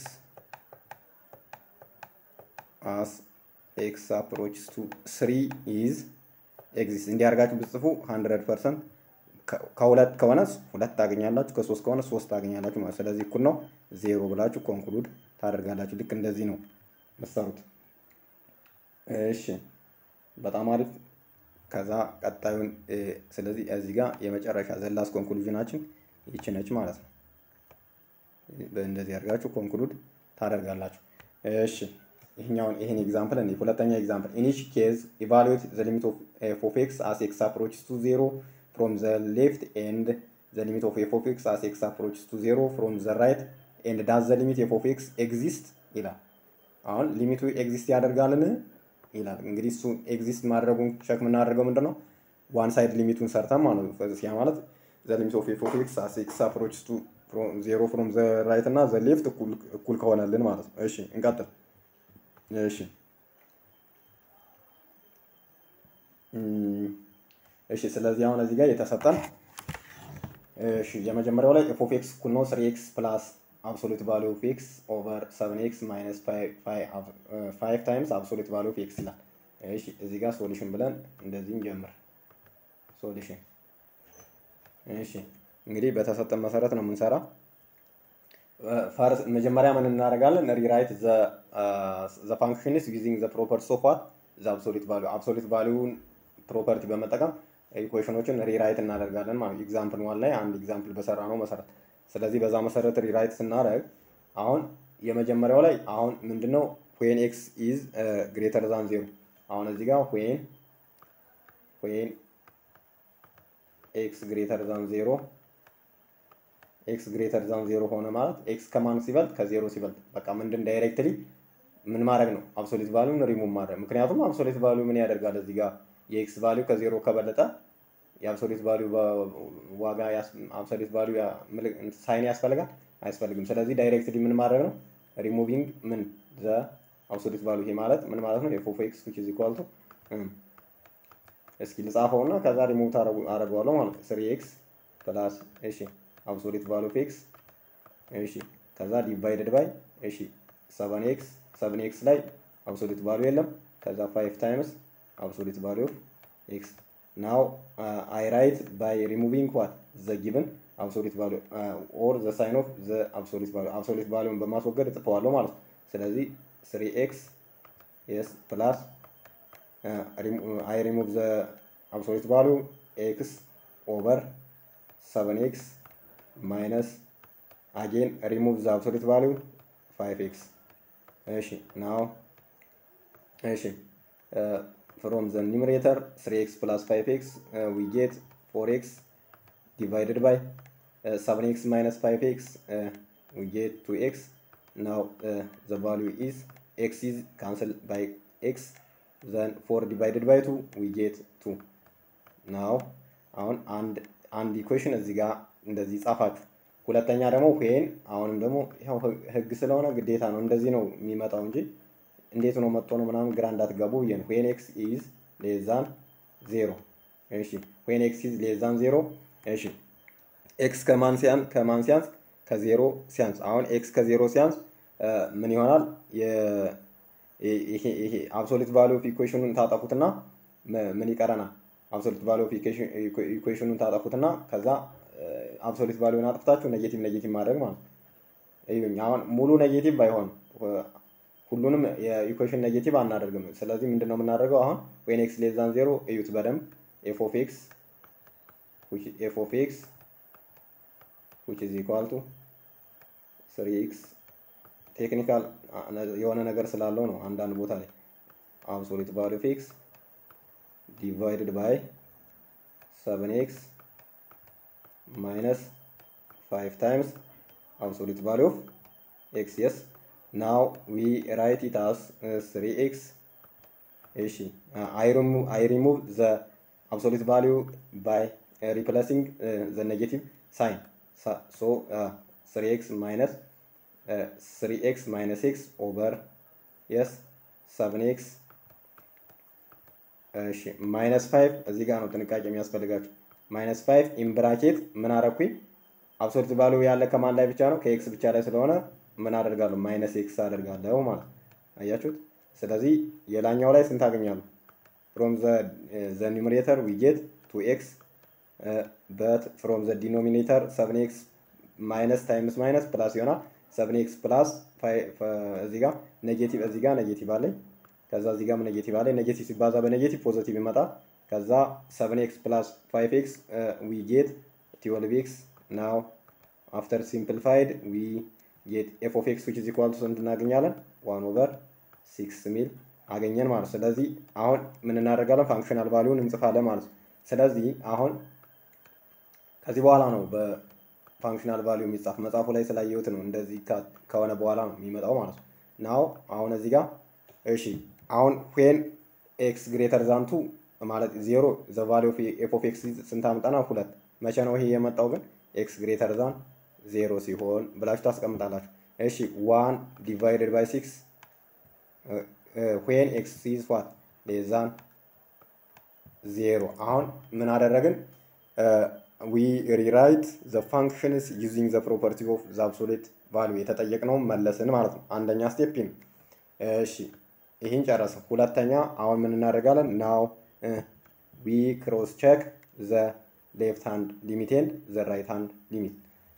as x approaches to three is exist እንዲያርጋችሁ ብትጽፉ one hundred percent ከሁለት ከሆነ ሁለት ታገኛላችሁ፣ ከሶስት ከሆነ ሶስት ታገኛላችሁ ማለት። ስለዚህ እኩል ነው ዜሮ ብላችሁ ኮንክሉድ ታደርጋላችሁ። ልክ እንደዚህ ነው መሰሩት። እሺ በጣም አሪፍ። ከዛ ቀጣዩን ስለዚህ እዚህ ጋር የመጨረሻ ዘላስ ኮንክሉዥናችን ይቺ ነች ማለት ነው። በእንደዚህ አድርጋችሁ ኮንክሉድ ታደርጋላችሁ። እሺ ይሄኛውን ይሄን ኤግዛምፕል እንዴ ሁለተኛ ኤግዛምፕል in each case evaluate the limit of f of x as x approaches to zero from the left and the limit of f of x as x approaches to zero from the right and does the limit f of x exist ይላል። አሁን ሊሚቱ ኤግዚስት ያደርጋልን ይላል። እንግዲህ እሱ ኤግዚስት ማድረጉን ቼክ የምናደርገው ምንድነው? ዋን ሳይድ ሊሚቱን ሰርተን ማለት ነው። ያ ማለት the limit of f of x as x approaches to from zero from the right እና the left እኩል እኩል ከሆነልን ማለት ነው። እሺ እንቀጥል። እሺ እሺ ስለዚህ አሁን እዚህ ጋር የተሰጠን እሺ የመጀመሪያው ላይ f of x እኩል ነው three x plus absolute value of x over seven x minus five times absolute value of x ይላል። እሺ እዚህ ጋር ሶሉሽን ብለን እንደዚህ እንጀምር። ሶሉሽን እሺ እንግዲህ በተሰጠን መሰረት ነው የምንሰራ። ፈርስ መጀመሪያ ምን እናደርጋለን? ሪራይት ዘ ዘ ፋንክሽንስ ዩዚንግ ዘ ፕሮፐርቲስ ኦፍ ዋት ዘ አብሶሉት ቫልዩ አብሶሉት ቫልዩን ፕሮፐርቲ በመጠቀም ኢኩዌሽኖችን ሪራይት እናደርጋለን ማለት ኤግዛምፕል ዋን ላይ አንድ ኤግዛምፕል በሰራ ነው መሰረት። ስለዚህ በዛ መሰረት ሪራይት ስናደርግ አሁን የመጀመሪያው ላይ አሁን ምንድነው when x is greater than zero አሁን እዚህ ጋር when when x greater than zero x greater than zero ሆነ ማለት x ከማን ሲበልጥ ከዜሮ ሲበልጥ በቃ ምንድን ዳይሬክትሊ ምን ማድረግ ነው? አብሶሉት ቫልዩን ሪሙቭ ማድረግ። ምክንያቱም አብሶሉት ቫልዩ ምን ያደርጋል? እዚህ ጋር የx ቫልዩ ከዜሮ ከበለጠ የአብሶሉት ቫልዩ ዋጋ አብሶሉት ቫልዩ ሳይን ያስፈልጋል አያስፈልግም? ስለዚህ ዳይሬክትሊ ምን ማድረግ ነው? ሪሙቪንግ ምን ዘ አብሶሉት ቫልዩ። ይሄ ማለት ምን ማለት ነው? f of x which is equal to እስኪ ልጻፈውና ከዛ ሪሙቭ አደርገዋለሁ ማለት ነው። three x plus እሺ አብሶሉት ቫልዩ of x እሺ ከዛ ዲቫይድድ ባይ እሺ seven x seven x ላይ አብሶሉት ቫልዩ የለም። ከዛ five times absolute value of x. Now uh, I write by removing what the given absolute value uh, or the sign of the absolute value. Absolute value በማስወገድ እጽፈዋለሁ ማለት ነው። ስለዚህ three x yes plus uh, I remove the absolute value x over seven x minus again remove the absolute value five x. እሺ now እሺ uh, from the numerator three x plus five x uh, we get four x divided by uh, seven x minus five x uh, we get two x. Now uh, the value is x is cancelled by x, then four divided by two we get two. Now አሁን አንድ አንድ ኢኩዌሽን እዚህ ጋር እንደዚህ ጻፋችሁ። ሁለተኛ ደግሞ when አሁንም ደግሞ ያው ህግ ስለሆነ ግዴታ ነው እንደዚህ ነው የሚመጣው እንጂ እንዴት ነው መጥቶ ነው ምናምን ግራ እንዳትገቡ ብዬ ነው። when x is less than zero እሺ when x is less than zero እሺ x ከማን ሲያንስ ከማን ሲያንስ ከዜሮ ሲያንስ አሁን x ከዜሮ ሲያንስ ምን ይሆናል? የ ይሄ ይሄ አብሶሉት ቫልዩ ኦፍ ኢኩዌሽኑን ታጠፉትና ምን ይቀረናል? አብሶሉት ቫልዩ ኦፍ ኢኩዌሽኑን ታጠፉትና ከዛ አብሶሉት ቫልዩን አጥፍታችሁ ኔጌቲቭ ኔጌቲቭ ማድረግ ማለት እዩኝ አሁን ሙሉ ኔጌቲቭ ባይሆን ሁሉንም የኢኩዌሽን ኔጌቲቭ አናደርግም። ስለዚህ ምንድነው የምናደርገው አሁን when x less than zero እዩት በደንብ f of x which f of x which is equal to three x ቴክኒካል የሆነ ነገር ስላለው ነው አንዳንድ ቦታ ላይ absolute value of x divided by seven x minus five times absolute value of x. Yes, now we write it as uh, three x. uh, I remove I remove the absolute value by uh, replacing uh, the negative sign. So, so uh, three x minus uh, three x minus x over yes seven x እሺ minus five እዚህ ጋር ነው ጥንቃቄ የሚያስፈልጋችሁ minus five in bracket ምን አረኩኝ አብሶሉት ቫልዩ ያለ ከማን ላይ ብቻ ነው ከኤክስ ብቻ ላይ ስለሆነ ምን አደርጋለሁ ማይነስ ኤክስ አደርጋለሁ ማለት አያችሁት። ስለዚህ የላኛው ላይ ስንት አገኛለሁ from the uh, the numerator we get two x uh, but from the denominator seven x minus times minus plus ይሆናል seven x plus five እዚህ ጋር ኔጌቲቭ እዚህ ጋር ኔጌቲቭ አለኝ ከዛ እዚህ ጋር ኔጌቲቭ አለኝ ኔጌቲቭ ሲባዛ በኔጌቲቭ ፖዚቲቭ ይመጣል ከዛ seven x plus five x uh, we get twelve x. Now after simplified we get f of x which is equal to ስንት እናገኛለን one over six ሚል አገኘን ማለት። ስለዚህ አሁን ምን እናደርጋለን ፋንክሽናል ቫልዩን እንጽፋለን ማለት ነው። ስለዚህ አሁን ከዚህ በኋላ ነው በፋንክሽናል ቫልዩ የሚጻፍ መጽሐፉ ላይ ስላየሁት ነው እንደዚህ ከሆነ በኋላ ነው የሚመጣው ማለት ነው። ናው አሁን እዚህ ጋር እሺ አሁን when x greater than two ማለት ዜሮ the value of f of x ስንት አምጣና ሁለት መቼ ነው ይሄ የመጣው ግን x greater than ዜሮ ሲሆን ብላችሁ ታስቀምጣላችሁ። እሺ one divided by six uh, uh, when x is what less than zero አሁን ምን አደረግን uh, we rewrite the functions using the property of the absolute value የተጠየቅነው መለስን ማለት ነው። አንደኛ ስቴፕ ነው። እሺ ይሄን ጨረስን። ሁለተኛ አሁን ምን እናደርጋለን now uh, we cross check the left hand limit and the right hand limit.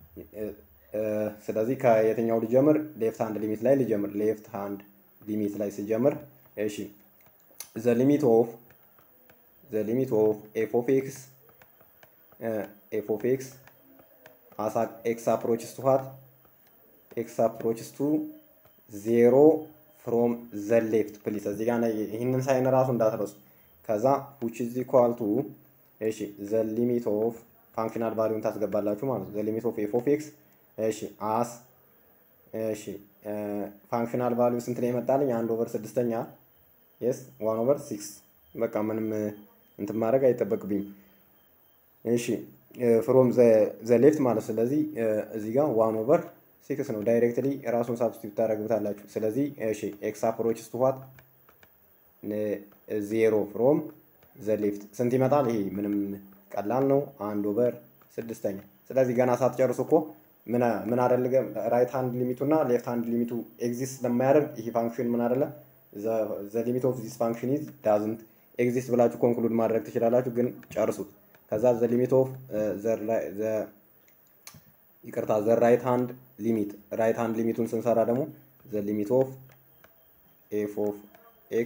ስለዚህ ከየትኛው ልጀምር ሌፍት ሃንድ ሊሚት ላይ ልጀምር ሌፍት ሃንድ ሊሚት ላይ ሲጀምር እሺ the limit of the limit of f of x uh, f of x as x approaches to what x approaches to zero from the left please እዚህ ጋር ይሄንን ሳይን ራሱ እንዳትረሱ ከዛ which is equal to እሺ the limit of functional value ታስገባላችሁ ማለት ነው the limit of f of x እሺ as እሺ functional value ስንት ነው የመጣልኝ one over ስድስተኛ yes one over six በቃ ምንም እንትን ማድረግ አይጠበቅብኝም። እሺ from the the left ማለት ስለዚህ እዚህ ጋር one over six ነው ዳይሬክትሊ ራሱን ሳብስቲቱት ታደርጉታላችሁ። ስለዚህ እሺ x approaches to what zero from the left ስንት ይመጣል ይሄ ምንም ቀላል ነው one over ስድስተኛ። ስለዚህ ገና ሳትጨርሱ እኮ ምን ምን አደረገ ራይት ሃንድ ሊሚቱና ሌፍት ሃንድ ሊሚቱ ኤግዚስት ለማያደርግ ይሄ ፋንክሽን ምን አይደለ the limit of this function is doesn't exist ብላችሁ ኮንክሉድ ማድረግ ትችላላችሁ። ግን ጨርሱት። ከዛ the limit of uh, the the ይቅርታ the right hand limit right hand ሊሚቱን ስንሰራ ደግሞ the limit of f of x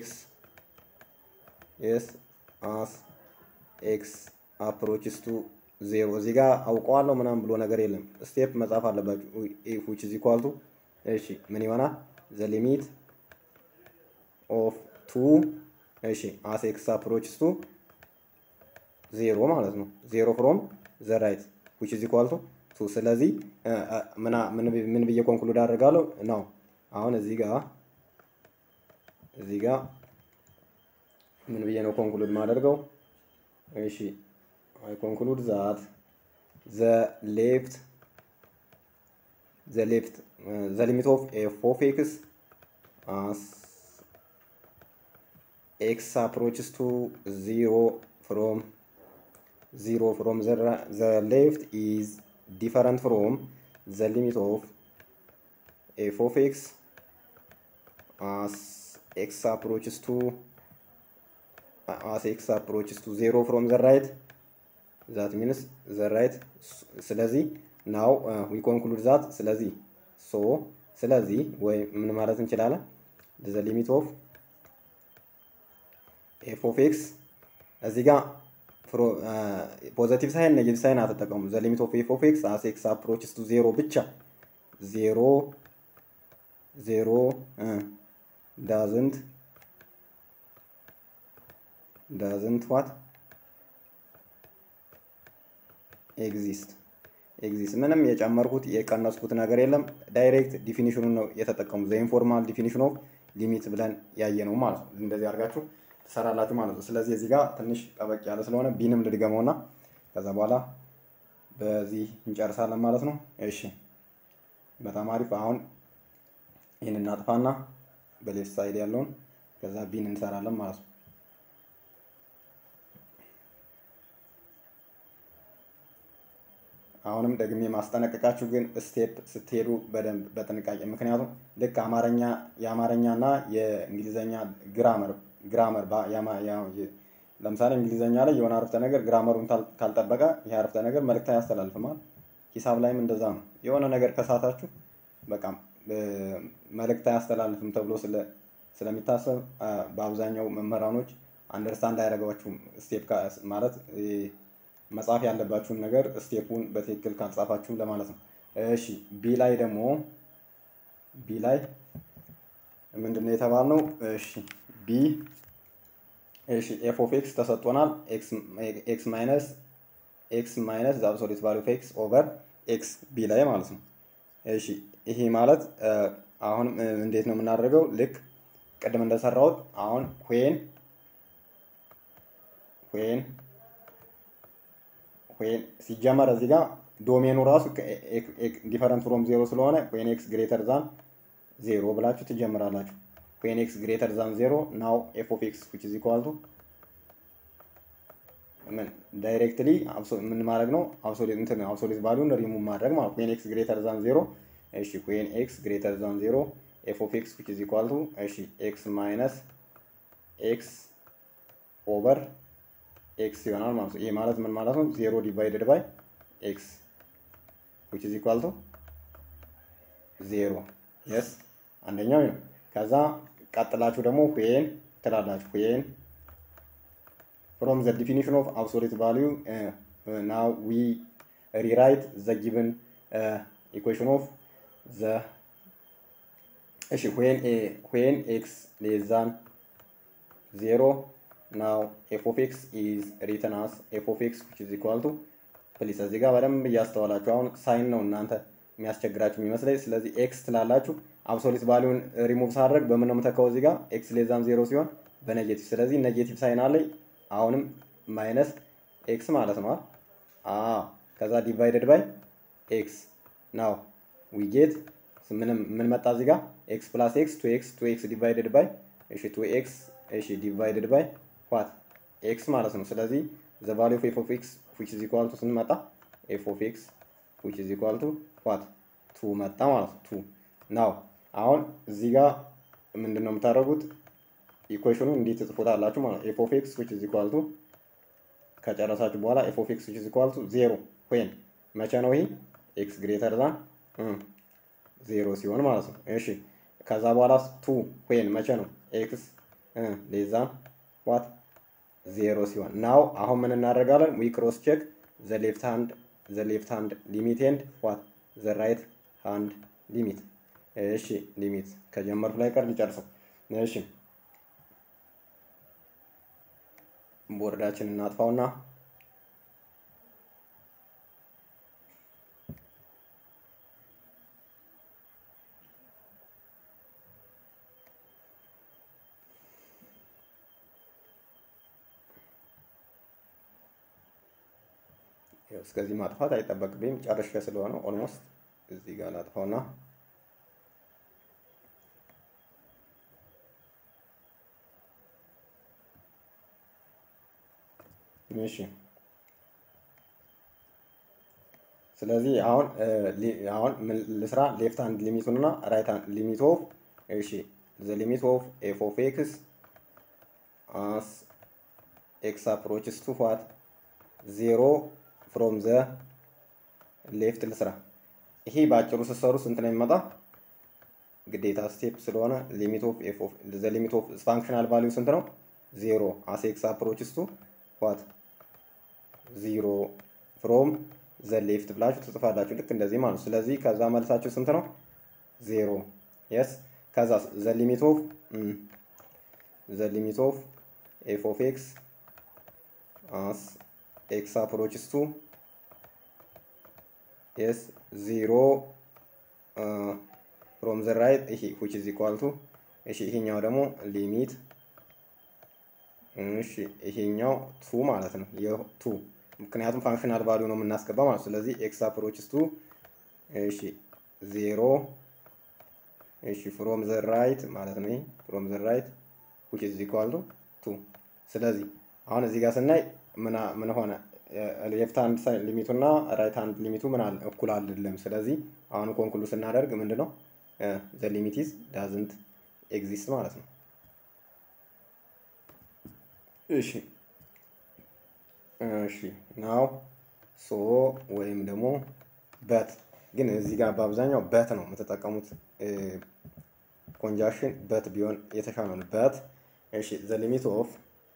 is as x approaches to zero እዚህ ጋር አውቀዋለሁ ምናምን ብሎ ነገር የለም ስቴፕ መጻፍ አለባችሁ f which is equal to እሺ ምን ይሆናል the limit of two እሺ as x approaches to zero ማለት ነው zero from the right which is equal to two ስለዚህ ምን ምን ምን ብዬ ኮንክሉድ አደርጋለሁ ነው አሁን እዚህ ጋር እዚህ ጋር ምን ብዬ ነው ኮንክሉድ ማደርገው እሺ I conclude that the left the left uh, the limit of f of x as x approaches to zero from zero from the the left is different from the limit of f of x as x approaches to as x approaches to zero from the right that means the right ስለዚህ now uh, we conclude that ስለዚህ ሶ ስለዚህ ወይ ምን ማለት እንችላለን? ዘ ሊሚት ኦፍ ኤፍ ኦፍ ኤክስ እዚህ ጋር ፖዘቲቭ ሳይን ኔጌቲቭ ሳይን አትጠቀሙ። ዘ ሊሚት ኦፍ ኤፍ ኦፍ ኤክስ አስ ኤክስ አፕሮችስ ቱ ዜሮ ብቻ ዜሮ ዜሮ ዳዝንት ዳዝንት ዋት ኤግዚስት ኤግዚስት ምንም የጨመርኩት የቀነስኩት ነገር የለም። ዳይሬክት ዲፊኒሽኑን ነው የተጠቀሙት። ዘ ኢንፎርማል ዲፊኒሽን ኦፍ ሊሚት ብለን ያየ ነው ማለት ነው። እንደዚህ አድርጋችሁ ትሰራላችሁ ማለት ነው። ስለዚህ እዚህ ጋር ትንሽ ጠበቅ ያለ ስለሆነ ቢንም ልድገመውና ከዛ በኋላ በዚህ እንጨርሳለን ማለት ነው። እሺ በጣም አሪፍ። አሁን ይህን እናጥፋና በሌፍት ሳይድ ያለውን ከዛ ቢን እንሰራለን ማለት ነው። አሁንም ደግሜ ማስጠነቀቃችሁ ግን ስቴፕ ስትሄዱ በደንብ በጥንቃቄ ምክንያቱም ልክ አማርኛ የአማርኛና የእንግሊዘኛ ግራመር ግራመር ለምሳሌ እንግሊዘኛ ላይ የሆነ አረፍተ ነገር ግራመሩን ካልጠበቀ ይሄ አረፍተ ነገር መልእክት አያስተላልፍም። ሂሳብ ላይም እንደዛ ነው። የሆነ ነገር ከሳታችሁ በቃ መልእክት አያስተላልፍም ተብሎ ስለ ስለሚታሰብ በአብዛኛው መምህራኖች አንደርስታንድ አያደርጓችሁም። ስቴፕ ማለት መጻፍ ያለባችሁን ነገር ስቴፑን በትክክል ካልጻፋችሁ ለማለት ነው። እሺ ቢ ላይ ደግሞ ቢ ላይ ምንድነው የተባልነው? እሺ ቢ እሺ ኤፍ ኦፍ ኤክስ ተሰጥቶናል። ኤክስ ኤክስ ማይነስ ኤክስ ማይነስ ዘ አብሶሉት ቫልዩ ኦፍ ኤክስ ኦቨር ኤክስ ቢ ላይ ማለት ነው። እሺ ይሄ ማለት አሁን እንዴት ነው የምናደርገው? ልክ ቅድም እንደሰራሁት አሁን ዌን ዌን ዌን ሲጀመር እዚህ ጋር ዶሜኑ ራሱ ዲፈረንት ፍሮም ዜሮ ስለሆነ ዌን ኤክስ ግሬተር ዛን ዜሮ ብላችሁ ትጀምራላችሁ። ዌን ኤክስ ግሬተር ዛን ዜሮ ናው ኤፍ ኦፍ ኤክስ which is equal to ምን ዳይሬክትሊ ምን ማድረግ ነው? አብሶሉት እንትን አብሶሉት ቫልዩን ሪሙቭ ማድረግ ማለት ዌን ኤክስ ግሬተር ዛን ዜሮ። እሺ ዌን ኤክስ ግሬተር ዛን ዜሮ ኤፍ ኦፍ ኤክስ which is equal to እሺ ኤክስ ማይነስ ኤክስ ኦቨር ኤክስ ይሆናል ማለት ነው። ይሄ ማለት ምን ማለት ነው? ዜሮ ዲቫይድድ ባይ ኤክስ which is equal to ዜሮ። yes አንደኛው ነው። ከዛ ቀጥላችሁ ደግሞ ዌን ትላላችሁ። ዌን from the definition of absolute value uh, uh, now we rewrite the given uh, equation of the እሺ when a when x less than zero now f of x is written as f of x which is equal to ፕሊስ እዚህ ጋር በደንብ እያስተዋላችሁ አሁን ሳይን ነው እናንተ የሚያስቸግራችሁ የሚመስለኝ። ስለዚህ ኤክስ ትላላችሁ። አብሶሉት ቫልዩን ሪሙቭ ሳደርግ በምን ነው የምተካው? እዚህ ጋር ኤክስ ሌስ ዛን ዜሮ ሲሆን በኔጌቲቭ። ስለዚህ ኔጌቲቭ ሳይን አለኝ። አሁንም ማይነስ ኤክስ ማለት ነው። አዎ ከዛ ዲቫይደድ ባይ ኤክስ ናው ዊ ጌት ምንም ምን መጣ እዚህ ጋር ኤክስ ፕላስ ኤክስ ቱ ኤክስ ቱ ኤክስ ዲቫይደድ ባይ እሺ ቱ ኤክስ እሺ ዲቫይደድ ባይ ዋት ኤክስ ማለት ነው። ስለዚህ ዘ ቫልዩ ኦፍ ኤፍ ኦፍ ኤክስ which is equal to ስንመጣ ኤፍ ኦፍ ኤክስ which is equal to what ቱ መጣ ማለት ነው። ቱ ናው አሁን እዚህ ጋር ምንድነው የምታደርጉት? ኢኩዌሽኑን እንዴት ትጽፉታላችሁ ማለት ነው። ኤፍ ኦፍ ኤክስ which is equal to ከጨረሳችሁ በኋላ ኤፍ ኦፍ ኤክስ which is equal to ዜሮ when መቼ ነው? ይሄ ኤክስ ግሬተር ዛን ዜሮ ሲሆን ማለት ነው። እሺ ከዛ በኋላ ቱ when መቼ ነው? ኤክስ ሌስ ዛን what ዜሮ ሲሆን ናው አሁን ምን እናደርጋለን? ዊ ክሮስ ቼክ ዘ ሌፍት ሃንድ ዘ ሌፍት ሃንድ ሊሚት ኤንድ what ዘ ራይት ሃንድ ሊሚት። እሺ ሊሚት ከጀመርኩ ላይ ቀር ልጨርሰው። እሺ ቦርዳችን እናጥፋውና እስከዚህ ማጥፋት አይጠበቅብኝም ጨርሼ ስለሆነ ኦልሞስት እዚህ ጋር ላጥፋውና እሺ ስለዚህ አሁን አሁን ልስራ ሌፍት ሃንድ ሊሚቱንና ራይት ሃንድ ሊሚት ኦፍ እሺ ዘ ሊሚት ኦፍ ኤፍ ኦፍ ኤክስ as x approaches to what ዜሮ from the left ልስራ። ይሄ ባጭሩ ስትሰሩ ስንት ነው የሚመጣ? ግዴታ ስቴፕ ስለሆነ ሊሚት ኦፍ ኤፍ ኦፍ ዘ ሊሚት ኦፍ ፋንክሽናል ቫልዩ ስንት ነው? ዜሮ አስ ኤክስ አፕሮችስ ቱ ዋት ዜሮ ፍሮም ዘ ሌፍት ብላችሁ ትጽፋላችሁ ልክ እንደዚህ ማለት ነው። ስለዚህ ከዛ መልሳችሁ ስንት ነው? ዜሮ የስ ከዛ ዘ ሊሚት ኦፍ ዘ ሊሚት ኦፍ ኤፍ ኦፍ ኤክስ አስ ኤክስ አፕሮችስ ቱ yes zero uh, from the right ይሄ which is equal to እሺ ይሄኛው ደግሞ ሊሚት እሺ ይሄኛው ቱ ማለት ነው የ2 ምክንያቱም ፋንክሽናል ቫልዩ ነው የምናስገባው ማለት ስለዚህ x approaches to እሺ ዜሮ እሺ from the right ማለት ነው from the right which is equal to two ስለዚህ አሁን እዚህ ጋር ስናይ ምን ምን ሆነ ሌፍት ሃንድ ሳይድ ሊሚቱ እና ራይት ሃንድ ሊሚቱ ምን አለ እኩል አይደለም። ስለዚህ አሁን ኮንክሉድ ስናደርግ ምንድነው ዘ ሊሚት ኢዝ ዳዝንት ኤግዚስት ማለት ነው። እሺ እሺ ናው ሶ ወይም ደግሞ በት ግን እዚህ ጋር በአብዛኛው በት ነው የምትጠቀሙት ኮንጃክሽን በት ቢሆን የተሻለ ነው። በት እሺ ዘ ሊሚት ኦፍ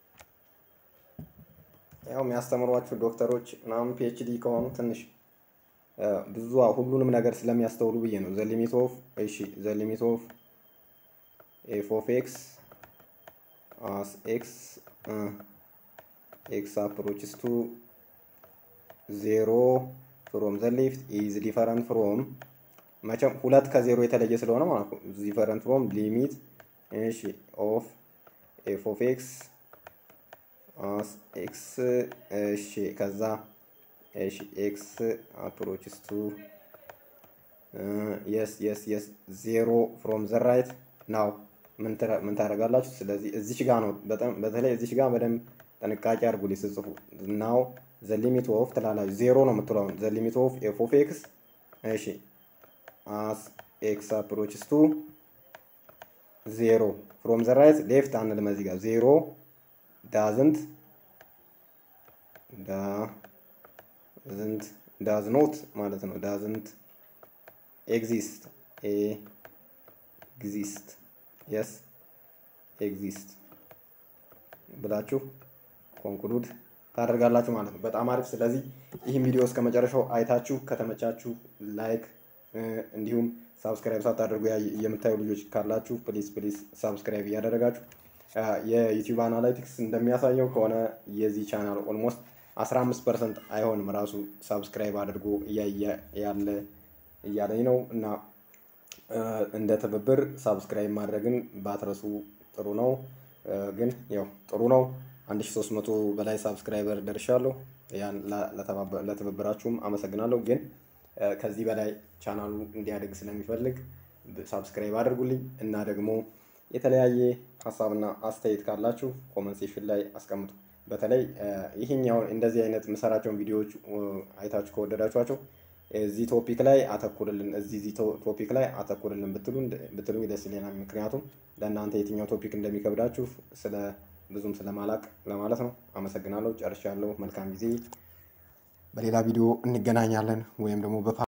ያው የሚያስተምሯችሁ ዶክተሮች ምናምን ፒኤችዲ ከሆኑ ትንሽ ብዙ ሁሉንም ነገር ስለሚያስተውሉ ብዬ ነው። ዘ ሊሚት ኦፍ እሺ ዘ ሊሚት ኦፍ ኤፍ ኦፍ ኤክስ አስ ኤክስ ኤክስ አፕሮችስ ቱ ዜሮ ፍሮም ዘ ሌፍት ኢዝ ዲፈረንት ፍሮም መቼም ሁለት ከዜሮ የተለየ ስለሆነ ማለት ነው። ዲፈረንት ፍሮም ሊሚት እሺ ኦፍ ኤፍ ኦፍ ኤክስ as x እሺ ከዛ እሺ x approaches to uh, yes yes yes zero from the right now ምን ምን ታደርጋላችሁ? ስለዚህ እዚች ጋር ነው በጣም በተለይ እዚች ጋር በደንብ ጥንቃቄ አድርጉ ሊጽፉ now the limit of ትላላችሁ ዜሮ ነው የምትለው the limit of f of x እሺ as x approaches to zero from the right left አንልም እዚህ ጋር zero doesn't doesn't does not ማለት ነው doesn't exist exist yes exist ብላችሁ ኮንክሉድ ታደርጋላችሁ ማለት ነው። በጣም አሪፍ። ስለዚህ ይህን ቪዲዮ እስከ መጨረሻው አይታችሁ ከተመቻችሁ ላይክ እንዲሁም ሳብስክራይብ ሳታደርጉ የምታዩ ልጆች ካላችሁ ፕሊዝ ፕሊዝ ሳብስክራይብ እያደረጋችሁ የዩቲዩብ አናላይቲክስ እንደሚያሳየው ከሆነ የዚህ ቻናል ኦልሞስት አስራ አምስት ፐርሰንት አይሆንም ራሱ ሳብስክራይብ አድርጎ እያየ ያለ እያለኝ ነው እና እንደ ትብብር ሳብስክራይብ ማድረግን ባትረሱ ጥሩ ነው። ግን ያው ጥሩ ነው አንድ ሺህ ሶስት መቶ በላይ ሳብስክራይበር ደርሻለሁ። ያን ለተባበራችሁም አመሰግናለሁ። ግን ከዚህ በላይ ቻናሉ እንዲያድግ ስለሚፈልግ ሳብስክራይብ አድርጉልኝ እና ደግሞ የተለያየ ሐሳብና አስተያየት ካላችሁ ኮሜንት ሴክሽን ላይ አስቀምጡ። በተለይ ይሄኛው እንደዚህ አይነት መሰራቸውን ቪዲዮዎች አይታችሁ ከወደዳችኋቸው እዚህ ቶፒክ ላይ አተኩርልን እዚህ ቶፒክ ላይ አተኩርልን ብትሉ ብትሉ ደስ ይለናል። ምክንያቱም ለእናንተ የትኛው ቶፒክ እንደሚከብዳችሁ ስለ ብዙም ስለማላቅ ለማለት ነው። አመሰግናለሁ። ጨርሻለሁ። መልካም ጊዜ። በሌላ ቪዲዮ እንገናኛለን ወይም ደግሞ